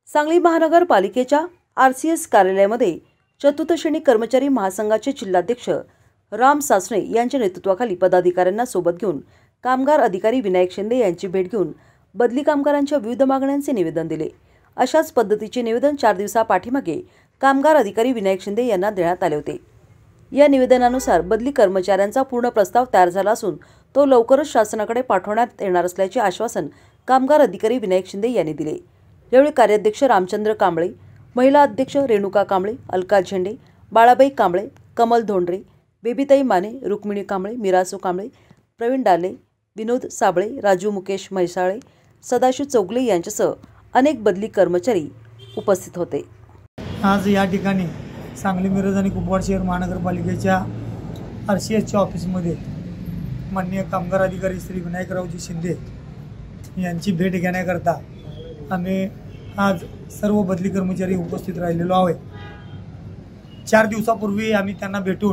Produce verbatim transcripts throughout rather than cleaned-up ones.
सांगली महानगरपालिकेच्या R C S कार्यालयामध्ये चतुर्थ श्रेणी कर्मचारी महासंघाचे जिल्हाध्यक्ष राम सासणे यांच्या नेतृत्वाखाली पदाधिकाऱ्यांना सोबत घेऊन कामगार अधिकारी विनायक शिंदे यांची भेट घेऊन बदली कामगारांच्या विविध मागण्यांचे निवेदन दिले। अशाच पद्धतीचे निवेदन चार दिवसापाठीमागे कामगार अधिकारी विनायक शिंदे यांना देण्यात आले होते। या निवेदनानुसार बदली कर्मचाऱ्यांचा पूर्ण प्रस्ताव तयार झाला असून तो लवकरच शासनाकडे पाठवण्यात येणार असल्याचे आश्वासन कामगार अधिकारी विनायक शिंदे यांनी दिले। यावेळी कार्याध्यक्ष रामचंद्र कांबळे, महिला अध्यक्ष रेणुका कांबळे, अलका झेंडे, बाळाबाई कांबळे, कमल धोंडरे, बेबीताई माने, रुक्मिणी कांबळे, मिरासू कांबळे, प्रवीण डाले, विनोद साबळे, राजू मुकेश म्हैसाळे, सदाशिव चौगले यांच्यासह अनेक बदली कर्मचारी उपस्थित होते। आज या ठिकाणी सांगली मिरज आणि कुपवाड शहर महानगरपालिकेच्या आर सी एसच्या ऑफिसमध्ये माननीय कामगार अधिकारी श्री विनायकरावजी शिंदे यांची भेट घेण्याकरता आम्ही आज सर्व बदली कर्मचारी उपस्थित राहिलेलो आहोत। चार दिवसापूर्वी आम्ही त्यांना भेटून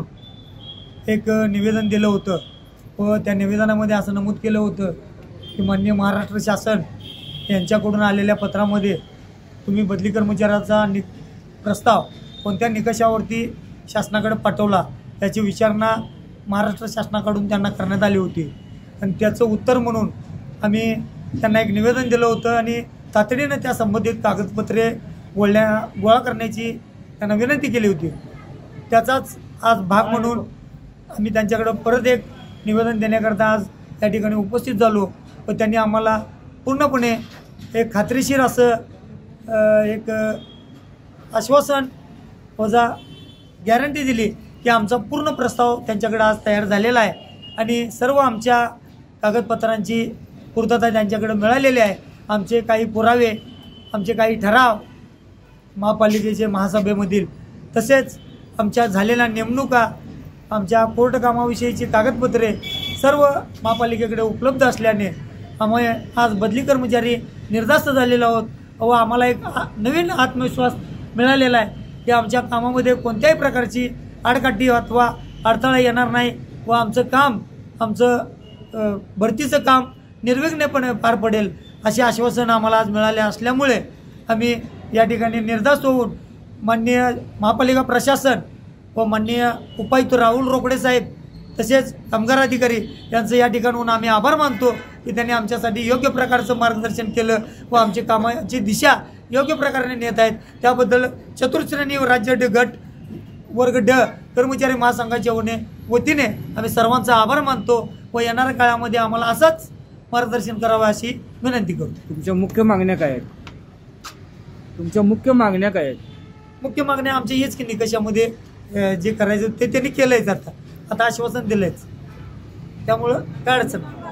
एक निवेदन दिलं होतं व त्या निवेदनामध्ये असं नमूद केलं होतं की माननीय महाराष्ट्र शासन यांच्याकडून आलेल्या पत्रामध्ये तुम्ही बदली कर्मचाऱ्याचा नि प्रस्ताव कोणत्या निकषावरती शासनाकडे पाठवला याची विचारणा महाराष्ट्र शासनाकडून त्यांना करण्यात आली होती आणि त्याचं उत्तर म्हणून आम्ही त्यांना एक निवेदन दिलं होतं आणि तातडीने त्या संबंधित कागदपत्रे गोळ्या गोळा करण्याची त्यांना विनंती केली होती। त्याचाच आज भाग म्हणून आम्ही त्यांच्याकडे परत एक निवेदन देण्याकरता आज त्या ठिकाणी उपस्थित झालो व त्यांनी आम्हाला पूर्णपणे एक खात्रीशीर असं एक आश्वासन वजा गॅरंटी दिली की आमचा पूर्ण प्रस्ताव त्यांच्याकडे आज तयार झालेला आहे आणि सर्व आमच्या कागदपत्रांची पूर्तता त्यांच्याकडे मिळालेली आहे। आमचे काही पुरावे, आमचे काही ठराव महापालिकेचे महासभेमधील, तसेच आमच्या झालेल्या नेमणुका, आमच्या कोर्ट कामाविषयीची कागदपत्रे सर्व महापालिकेकडे उपलब्ध असल्याने आम्ही आज बदली कर्मचारी निर्धास्त झालेलो आहोत व आम्हाला एक नवीन आत्मविश्वास मिळालेला आहे की आमच्या कामामध्ये कोणत्याही प्रकारची आडकाठी अथवा अडथळा येणार नाही व आमचं काम, आमचं भरतीचं काम निर्विघ्नपणे पार पडेल असे आश्वासन आम्हाला आज मिळाले असल्यामुळे आम्ही या ठिकाणी निर्धास्त होऊन माननीय महापालिका प्रशासन व माननीय उपायुक्त राहुल रोकडे साहेब तसेच कामगार अधिकारी यांचं या ठिकाणून आम्ही आभार मानतो की त्यांनी आमच्यासाठी योग्य प्रकारचं मार्गदर्शन केलं व आमची कामाची दिशा योग्य प्रकारे नेत आहेत। त्याबद्दल चतुर्श्रेणी राज्य ड गट वर्ग ड कर्मचारी महासंघाच्या वतीने आम्ही सर्वांचा आभार मानतो व येणाऱ्या काळामध्ये आम्हाला असंच मार्गदर्शन करावं अशी विनंती करतो। तुमच्या मुख्य मागण्या काय आहेत? तुमच्या मुख्य मागण्या काय आहेत? मुख्य मागण्या आमच्या हेच की निकषामध्ये जे करायचं ते त्यांनी केलंय, आता आता आश्वासन दिलंयच, त्यामुळं काय अडचण नाही।